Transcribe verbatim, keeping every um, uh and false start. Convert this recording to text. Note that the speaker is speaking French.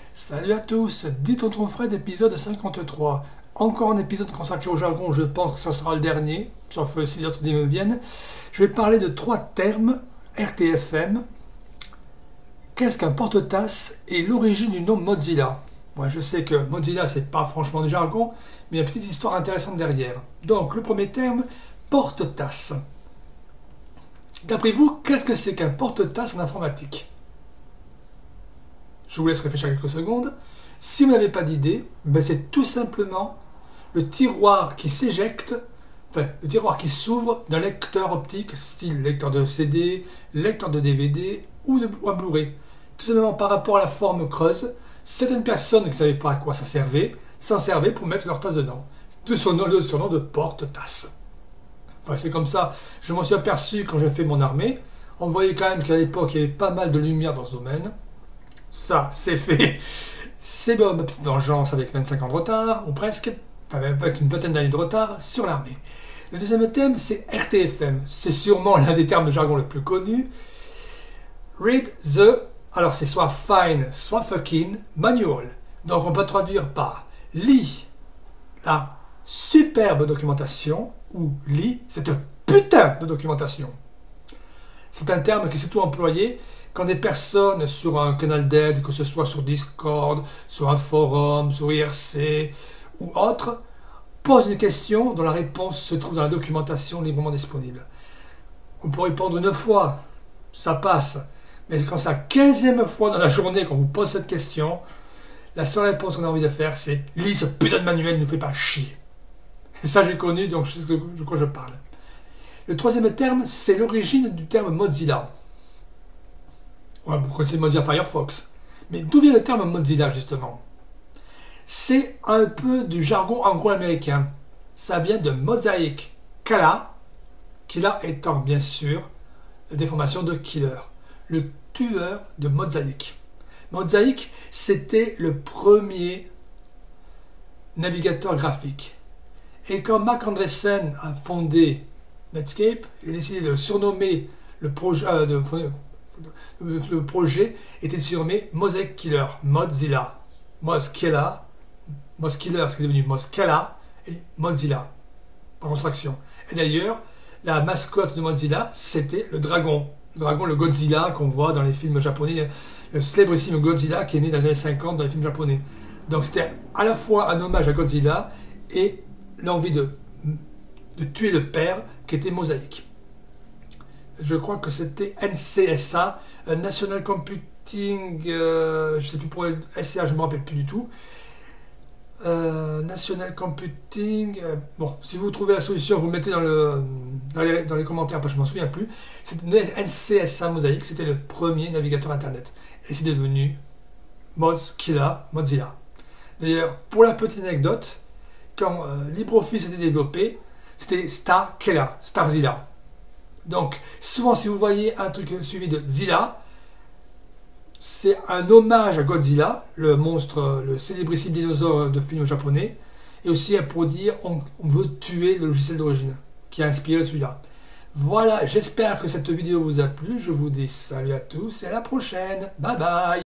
Salut à tous, dit Tonton Fred, épisode cinquante-trois. Encore un épisode consacré au jargon, je pense que ce sera le dernier, sauf si les autres idées me viennent. Je vais parler de trois termes, R T F M, qu'est-ce qu'un porte-tasse et l'origine du nom Mozilla. Moi je sais que Mozilla c'est pas franchement du jargon, mais il y a une petite histoire intéressante derrière. Donc le premier terme, porte-tasse. D'après vous, qu'est-ce que c'est qu'un porte-tasse en informatique ? Je vous laisse réfléchir quelques secondes. Si vous n'avez pas d'idée, ben c'est tout simplement le tiroir qui s'éjecte, enfin le tiroir qui s'ouvre d'un lecteur optique, style lecteur de C D, lecteur de D V D ou, de, ou un Blu-ray. Tout simplement par rapport à la forme creuse, certaines personnes qui ne savaient pas à quoi ça servait, s'en servaient pour mettre leur tasse dedans. Tout son nom, le surnom de porte-tasse. Enfin c'est comme ça, je m'en suis aperçu quand j'ai fait mon armée. On voyait quand même qu'à l'époque il y avait pas mal de lumière dans ce domaine. Ça, c'est fait. C'est ma petite vengeance avec vingt-cinq ans de retard, ou presque, enfin avec une vingtaine d'années de retard, sur l'armée. Le deuxième thème, c'est R T F M. C'est sûrement l'un des termes de jargon les plus connus. Read the, alors c'est soit fine, soit fucking manual. Donc on peut traduire par lis la superbe documentation, ou lis cette putain de documentation. C'est un terme qui est surtout employé quand des personnes sur un canal d'aide, que ce soit sur Discord, sur un forum, sur I R C ou autre, posent une question dont la réponse se trouve dans la documentation librement disponible. On peut répondre une fois, ça passe. Mais quand c'est la quinzième fois dans la journée qu'on vous pose cette question, la seule réponse qu'on a envie de faire, c'est « Lis ce putain de manuel, ne nous fais pas chier ». Et ça, j'ai connu, donc je sais de quoi je parle. Le troisième terme, c'est l'origine du terme Mozilla. Ouais, vous connaissez Mozilla Firefox. Mais d'où vient le terme Mozilla, justement ? C'est un peu du jargon anglo-américain. Ça vient de Mosaic Kala, Killa étant bien sûr la déformation de killer, le tueur de Mosaic. Mosaic, c'était le premier navigateur graphique. Et quand Marc Andreessen a fondé Netscape, il a décidé de surnommer le projet... Euh, de, Le projet était surnommé Mosaic Killer, Mozilla, Mozkilla, Mozkiller, ce qui est devenu Mozkilla et Mozilla, par contraction. Et d'ailleurs, la mascotte de Mozilla, c'était le dragon. Le dragon, le Godzilla qu'on voit dans les films japonais, le célébrissime Godzilla qui est né dans les années cinquante dans les films japonais. Donc c'était à la fois un hommage à Godzilla et l'envie de, de tuer le père qui était Mosaic. Je crois que c'était N C S A, National Computing, euh, je ne sais plus pour S C A, je ne me rappelle plus du tout. Euh, National Computing, euh, bon, si vous trouvez la solution, vous le mettez dans, le, dans, les, dans les commentaires, parce que je ne m'en souviens plus. C'était N C S A Mosaic, c'était le premier navigateur internet. Et c'est devenu Mozkilla, Mozilla. D'ailleurs, pour la petite anecdote, quand euh, LibreOffice a été développé, c'était Starkilla, Starzilla. Donc, souvent, si vous voyez un truc suivi de Zilla, c'est un hommage à Godzilla, le monstre, le célébrissime dinosaure de film japonais, et aussi pour dire on, on veut tuer le logiciel d'origine qui a inspiré celui-là. Voilà, j'espère que cette vidéo vous a plu. Je vous dis salut à tous et à la prochaine. Bye bye.